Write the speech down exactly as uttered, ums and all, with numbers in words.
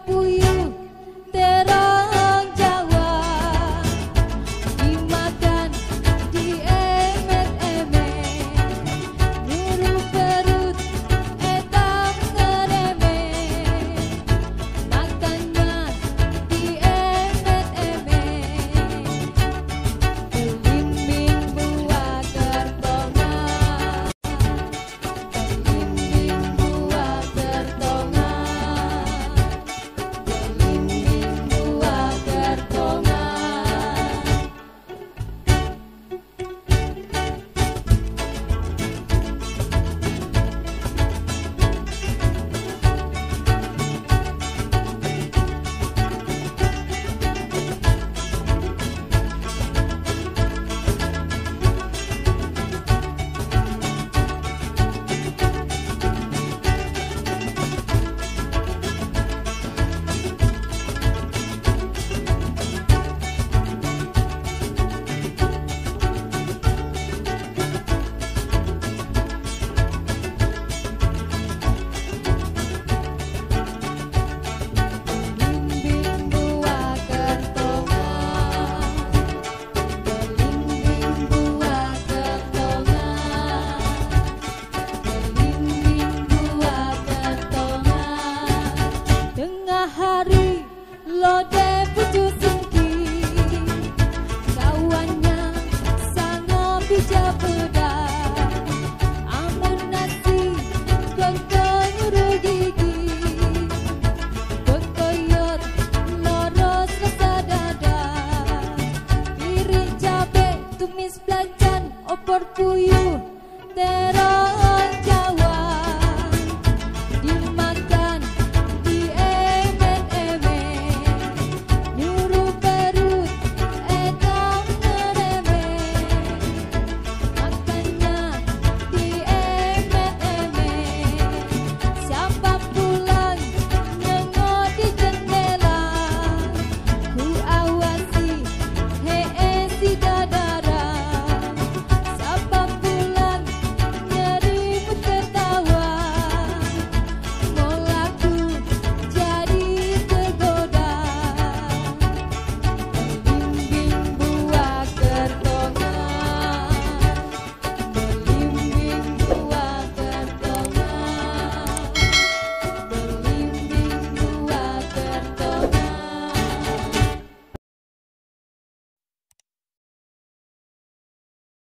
puyuh terong Jawa, dimakan diemet-emet, nuru perut etam ngeremet, makannya diemet-emet, belimbing buah kertongan, belimbing buah kertongan, belimbing buah kertongan. Belimbing buah kertongan, belimbing buah kertongan, belimbing buah kertongan. Tengah hari lode pucuk singki, kawannya sango bija pedas, amun nasi kongko nyuruh gigi, bekoyot loros rasa dada, piring cabe tumis belacan opor puyuh